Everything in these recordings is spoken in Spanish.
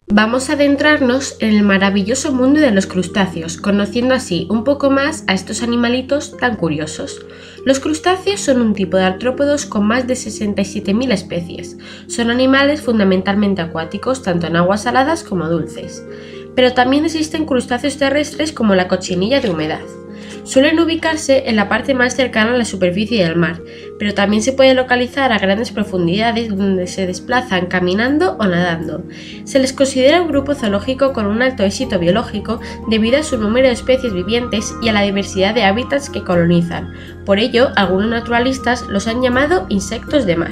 Vamos a adentrarnos en el maravilloso mundo de los crustáceos, conociendo así un poco más a estos animalitos tan curiosos. Los crustáceos son un tipo de artrópodos con más de 67.000 especies. Son animales fundamentalmente acuáticos, tanto en aguas saladas como dulces. Pero también existen crustáceos terrestres como la cochinilla de humedad. Suelen ubicarse en la parte más cercana a la superficie del mar, pero también se puede localizar a grandes profundidades donde se desplazan caminando o nadando. Se les considera un grupo zoológico con un alto éxito biológico debido a su número de especies vivientes y a la diversidad de hábitats que colonizan. Por ello, algunos naturalistas los han llamado insectos de mar.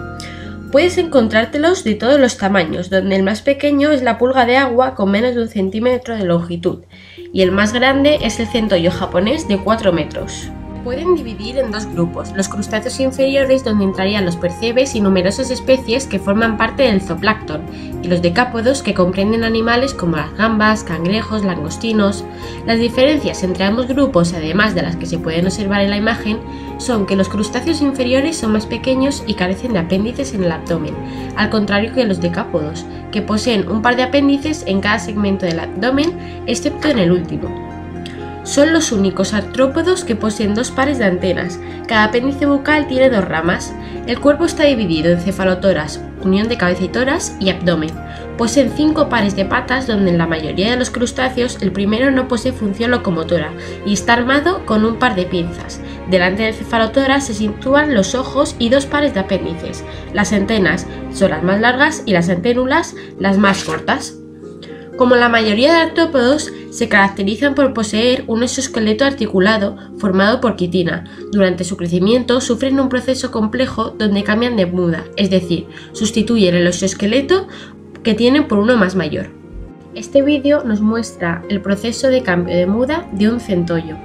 Puedes encontrártelos de todos los tamaños, donde el más pequeño es la pulga de agua con menos de 1 centímetro de longitud, y el más grande es el centollo japonés de 4 metros. Pueden dividir en dos grupos, los crustáceos inferiores, donde entrarían los percebes y numerosas especies que forman parte del zooplancton, y los decápodos, que comprenden animales como las gambas, cangrejos, langostinos. Las diferencias entre ambos grupos, además de las que se pueden observar en la imagen, son que los crustáceos inferiores son más pequeños y carecen de apéndices en el abdomen, al contrario que los decápodos, que poseen un par de apéndices en cada segmento del abdomen, excepto en el último. Son los únicos artrópodos que poseen 2 pares de antenas. Cada apéndice bucal tiene 2 ramas. El cuerpo está dividido en cefalotórax, unión de cabeza y tórax, y abdomen. Poseen 5 pares de patas, donde en la mayoría de los crustáceos el primero no posee función locomotora y está armado con un par de pinzas. Delante del cefalotórax se sitúan los ojos y 2 pares de apéndices. Las antenas son las más largas y las anténulas las más cortas. Como la mayoría de artrópodos, se caracterizan por poseer un exoesqueleto articulado formado por quitina. Durante su crecimiento sufren un proceso complejo donde cambian de muda, es decir, sustituyen el exoesqueleto que tienen por uno más mayor. Este vídeo nos muestra el proceso de cambio de muda de un centollo.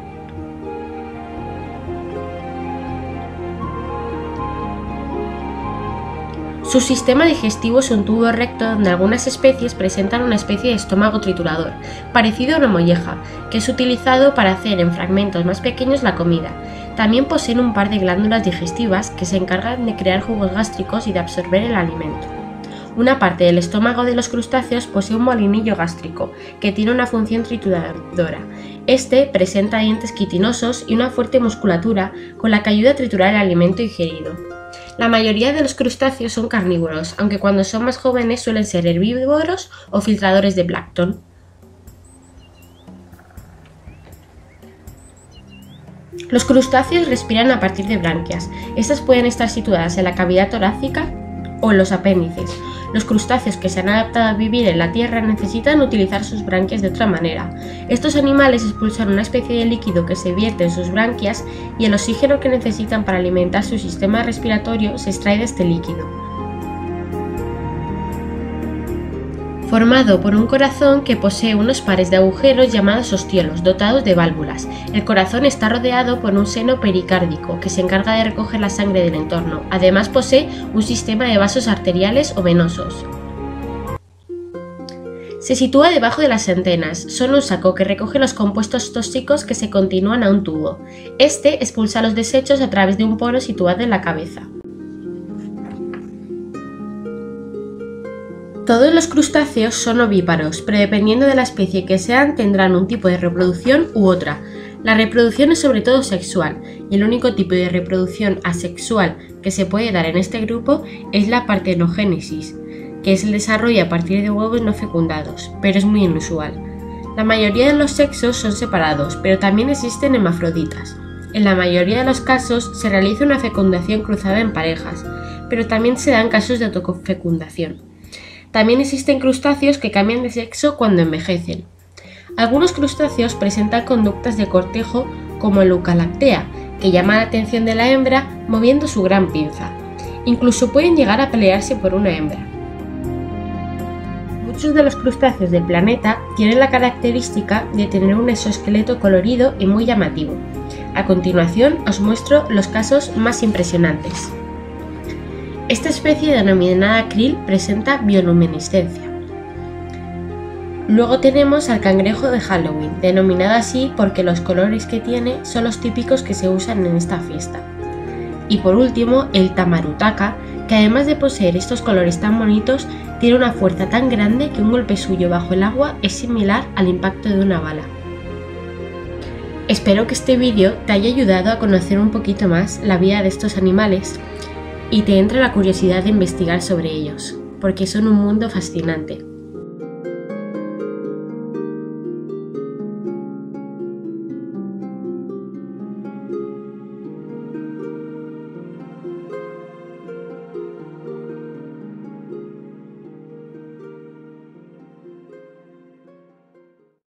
Su sistema digestivo es un tubo recto donde algunas especies presentan una especie de estómago triturador, parecido a una molleja, que es utilizado para hacer en fragmentos más pequeños la comida. También poseen un par de glándulas digestivas que se encargan de crear jugos gástricos y de absorber el alimento. Una parte del estómago de los crustáceos posee un molinillo gástrico, que tiene una función trituradora. Este presenta dientes quitinosos y una fuerte musculatura con la que ayuda a triturar el alimento ingerido. La mayoría de los crustáceos son carnívoros, aunque cuando son más jóvenes suelen ser herbívoros o filtradores de plancton. Los crustáceos respiran a partir de branquias. Estas pueden estar situadas en la cavidad torácica o en los apéndices. Los crustáceos que se han adaptado a vivir en la tierra necesitan utilizar sus branquias de otra manera. Estos animales expulsan una especie de líquido que se vierte en sus branquias y el oxígeno que necesitan para alimentar su sistema respiratorio se extrae de este líquido. Formado por un corazón que posee unos pares de agujeros llamados ostiolos, dotados de válvulas. El corazón está rodeado por un seno pericárdico que se encarga de recoger la sangre del entorno. Además posee un sistema de vasos arteriales o venosos. Se sitúa debajo de las antenas. Son un saco que recoge los compuestos tóxicos que se continúan a un tubo. Este expulsa los desechos a través de un poro situado en la cabeza. Todos los crustáceos son ovíparos, pero dependiendo de la especie que sean tendrán un tipo de reproducción u otra. La reproducción es sobre todo sexual, y el único tipo de reproducción asexual que se puede dar en este grupo es la partenogénesis, que es el desarrollo a partir de huevos no fecundados, pero es muy inusual. La mayoría de los sexos son separados, pero también existen hermafroditas. En la mayoría de los casos se realiza una fecundación cruzada en parejas, pero también se dan casos de autofecundación. También existen crustáceos que cambian de sexo cuando envejecen. Algunos crustáceos presentan conductas de cortejo como el Eucalactea, que llama la atención de la hembra moviendo su gran pinza. Incluso pueden llegar a pelearse por una hembra. Muchos de los crustáceos del planeta tienen la característica de tener un exoesqueleto colorido y muy llamativo. A continuación os muestro los casos más impresionantes. Esta especie denominada krill presenta bioluminiscencia. Luego tenemos al cangrejo de Halloween, denominado así porque los colores que tiene son los típicos que se usan en esta fiesta. Y por último, el tamarutaca, que además de poseer estos colores tan bonitos, tiene una fuerza tan grande que un golpe suyo bajo el agua es similar al impacto de una bala. Espero que este vídeo te haya ayudado a conocer un poquito más la vida de estos animales y te entre la curiosidad de investigar sobre ellos, porque son un mundo fascinante.